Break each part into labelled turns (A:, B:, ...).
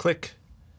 A: click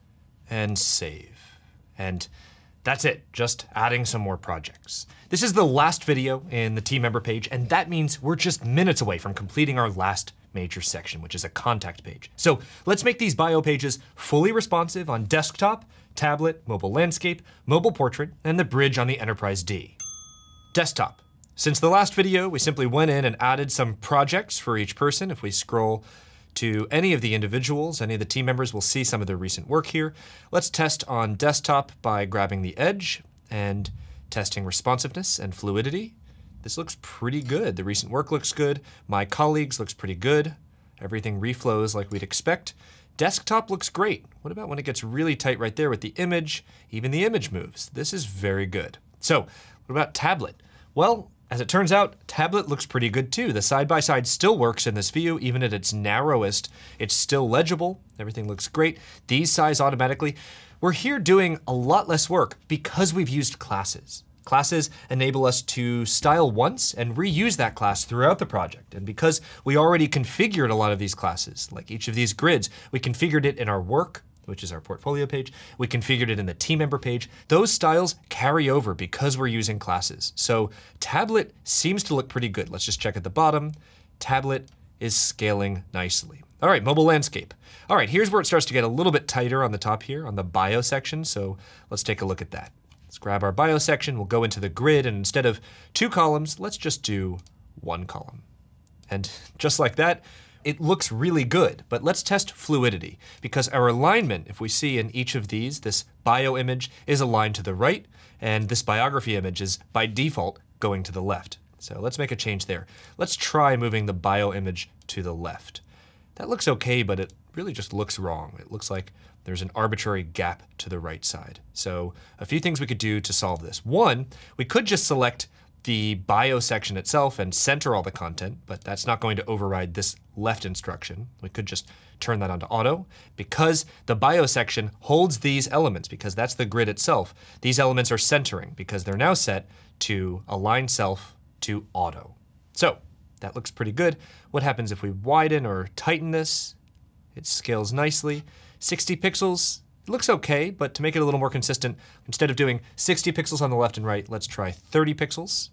A: and save. And that's it, just adding some more projects. This is the last video in the team member page, and that means we're just minutes away from completing our last major section, which is a contact page. So let's make these bio pages fully responsive on desktop, tablet, mobile landscape, mobile portrait, and the bridge on the Enterprise D. Desktop. Since the last video, we simply went in and added some projects for each person. If we scroll to any of the individuals, any of the team members will see some of their recent work here. Let's test on desktop by grabbing the edge and testing responsiveness and fluidity. This looks pretty good. The recent work looks good. My colleagues looks pretty good. Everything reflows like we'd expect. Desktop looks great. What about when it gets really tight right there with the image? Even the image moves. This is very good. So what about tablet? Well, as it turns out, tablet looks pretty good too. The side-by-side still works in this view, even at its narrowest. It's still legible. Everything looks great. These size automatically. We're here doing a lot less work because we've used classes. Classes enable us to style once and reuse that class throughout the project. And because we already configured a lot of these classes, like each of these grids, we configured it in our work, which is our portfolio page. We configured it in the team member page. Those styles carry over because we're using classes. So tablet seems to look pretty good. Let's just check at the bottom. Tablet is scaling nicely. All right, mobile landscape. All right, here's where it starts to get a little bit tighter on the top here on the bio section. So let's take a look at that. Let's grab our bio section. We'll go into the grid, and instead of 2 columns, let's just do 1 column. And just like that, it looks really good, but let's test fluidity because our alignment, if we see in each of these, this bio image is aligned to the right and this biography image is by default going to the left. So let's make a change there. Let's try moving the bio image to the left. That looks okay, but it really just looks wrong. It looks like there's an arbitrary gap to the right side. So a few things we could do to solve this. One, we could just select the bio section itself and center all the content, but that's not going to override this left instruction. We could just turn that on to auto. Because the bio section holds these elements, because that's the grid itself, these elements are centering because they're now set to align self to auto. So that looks pretty good. What happens if we widen or tighten this? It scales nicely. 60 pixels. It looks okay, but to make it a little more consistent, instead of doing 60 pixels on the left and right, let's try 30 pixels.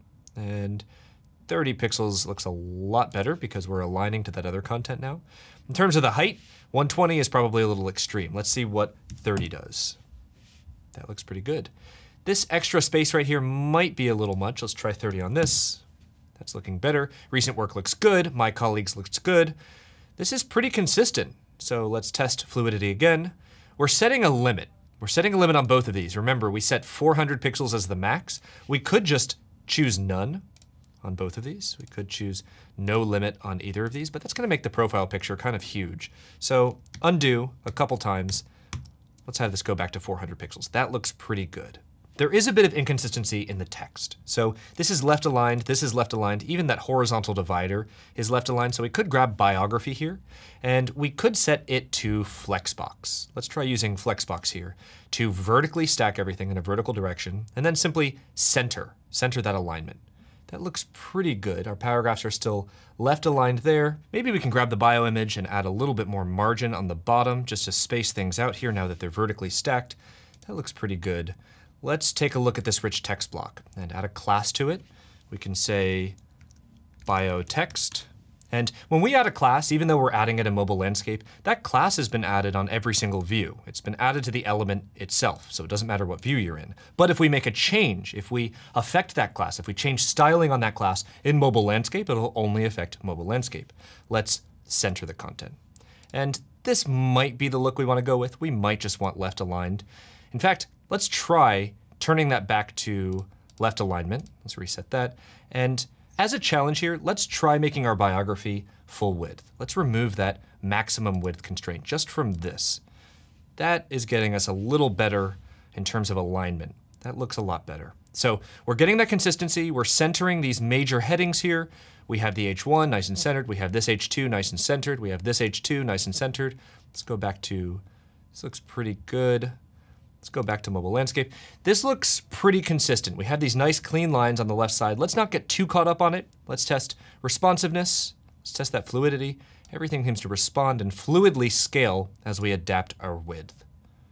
A: And 30 pixels looks a lot better because we're aligning to that other content now. In terms of the height, 120 is probably a little extreme. Let's see what 30 does. That looks pretty good. This extra space right here might be a little much. Let's try 30 on this. That's looking better. Recent work looks good. My colleagues looks good. This is pretty consistent. So let's test fluidity again. We're setting a limit. We're setting a limit on both of these. Remember, we set 400 pixels as the max. We could just choose none on both of these. We could choose no limit on either of these, but that's going to make the profile picture kind of huge. So undo a couple times. Let's have this go back to 400 pixels. That looks pretty good. There is a bit of inconsistency in the text. So this is left aligned, this is left aligned, even that horizontal divider is left aligned. So we could grab biography here and we could set it to flexbox. Let's try using flexbox here to vertically stack everything in a vertical direction and then simply center that alignment. That looks pretty good. Our paragraphs are still left aligned there. Maybe we can grab the bio image and add a little bit more margin on the bottom just to space things out here now that they're vertically stacked. That looks pretty good. Let's take a look at this rich text block and add a class to it. We can say bio text. And when we add a class, even though we're adding it in mobile landscape, that class has been added on every single view. It's been added to the element itself, so it doesn't matter what view you're in. But if we make a change, if we affect that class, if we change styling on that class in mobile landscape, it'll only affect mobile landscape. Let's center the content. And this might be the look we want to go with. We might just want left aligned. In fact, let's try turning that back to left alignment. Let's reset that. And as a challenge here, let's try making our biography full width. Let's remove that maximum width constraint just from this. That is getting us a little better in terms of alignment. That looks a lot better. So we're getting that consistency. We're centering these major headings here. We have the H1 nice and centered. We have this H2 nice and centered. We have this H2 nice and centered. Let's go back to, this looks pretty good. Let's go back to mobile landscape. This looks pretty consistent. We have these nice clean lines on the left side. Let's not get too caught up on it. Let's test responsiveness. Let's test that fluidity. everything seems to respond and fluidly scale as we adapt our width.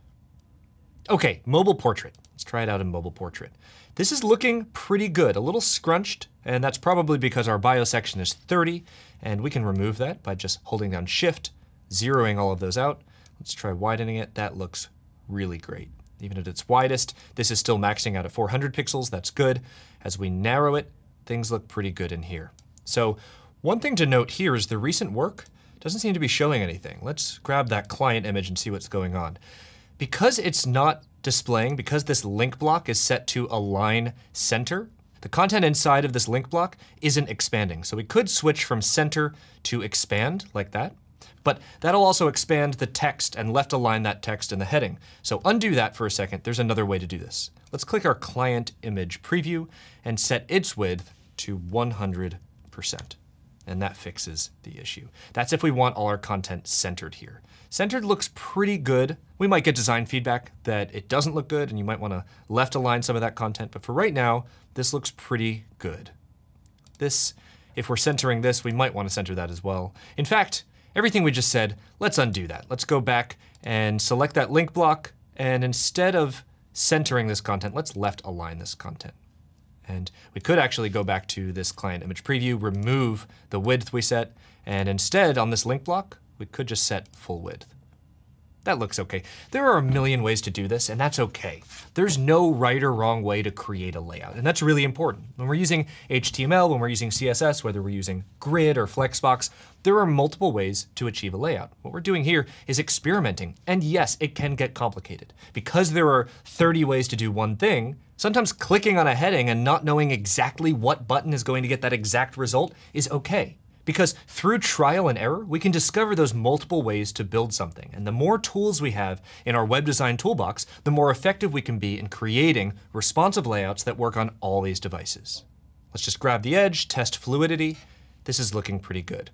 A: Okay, mobile portrait. Let's try it out in mobile portrait. This is looking pretty good, a little scrunched, and that's probably because our bio section is 30, and we can remove that by just holding down Shift, zeroing all of those out. Let's try widening it. That looks really great. Even at its widest, this is still maxing out at 400 pixels. That's good. As we narrow it, things look pretty good in here. So one thing to note here is the recent work doesn't seem to be showing anything. Let's grab that client image and see what's going on. Because it's not displaying, because this link block is set to align center, the content inside of this link block isn't expanding. So we could switch from center to expand like that, but that'll also expand the text and left align that text in the heading. So undo that for a second. There's another way to do this. Let's click our client image preview and set its width to 100%. And that fixes the issue. That's if we want all our content centered here. Centered looks pretty good. We might get design feedback that it doesn't look good and you might want to left align some of that content, but for right now, this looks pretty good. This, if we're centering this, we might want to center that as well. In fact, everything we just said, let's undo that. Let's go back and select that link block, and instead of centering this content, let's left align this content. And we could actually go back to this client image preview, remove the width we set, and instead on this link block, we could just set full width. That looks okay. There are a million ways to do this, and that's okay. There's no right or wrong way to create a layout, and that's really important. When we're using HTML, when we're using CSS, whether we're using Grid or Flexbox, there are multiple ways to achieve a layout. What we're doing here is experimenting, and yes, it can get complicated. Because there are 30 ways to do one thing, sometimes clicking on a heading and not knowing exactly what button is going to get that exact result is okay. Because through trial and error, we can discover those multiple ways to build something. And the more tools we have in our web design toolbox, the more effective we can be in creating responsive layouts that work on all these devices. Let's just grab the edge, test fluidity. This is looking pretty good,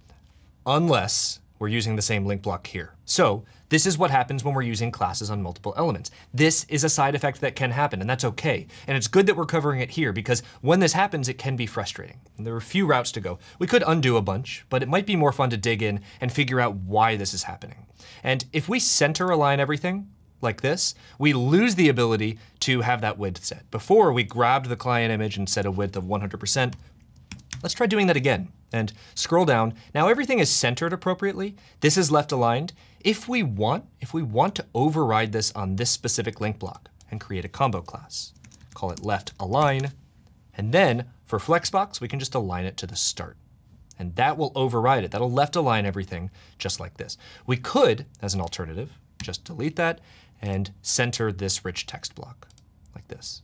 A: unless we're using the same link block here. So this is what happens when we're using classes on multiple elements. This is a side effect that can happen, and that's okay. And it's good that we're covering it here, because when this happens, it can be frustrating. And there are a few routes to go. We could undo a bunch, but it might be more fun to dig in and figure out why this is happening. And if we center align everything like this, we lose the ability to have that width set. Before, we grabbed the client image and set a width of 100%. Let's try doing that again and scroll down. Now everything is centered appropriately. This is left aligned. If we want to override this on this specific link block and create a combo class, call it left align, and then for Flexbox, we can just align it to the start. And that will override it. That'll left align everything just like this. We could, as an alternative, just delete that and center this rich text block like this.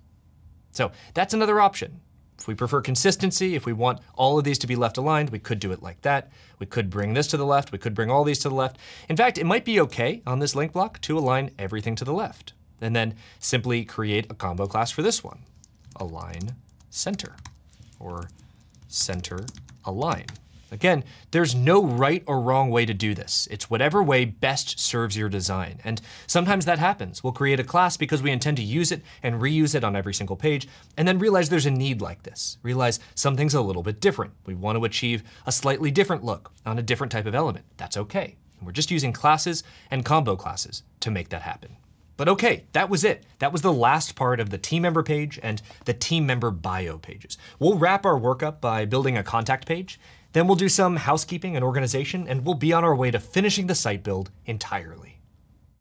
A: So that's another option. If we prefer consistency, if we want all of these to be left aligned, we could do it like that. We could bring this to the left. We could bring all these to the left. In fact, it might be okay on this link block to align everything to the left, and then simply create a combo class for this one. Align center, or center align. Again, there's no right or wrong way to do this. It's whatever way best serves your design. And sometimes that happens. We'll create a class because we intend to use it and reuse it on every single page, and then realize there's a need like this. Realize something's a little bit different. We want to achieve a slightly different look on a different type of element. That's okay. And we're just using classes and combo classes to make that happen. But okay, that was it. That was the last part of the team member page and the team member bio pages. We'll wrap our work up by building a contact page. Then we'll do some housekeeping and organization, and we'll be on our way to finishing the site build entirely.